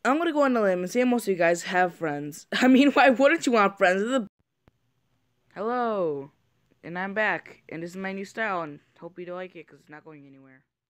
I'm gonna go on a limb and say most of you guys have friends. I mean, why wouldn't you want friends? Hello, and I'm back, and this is my new style, and hope you don't like it because it's not going anywhere.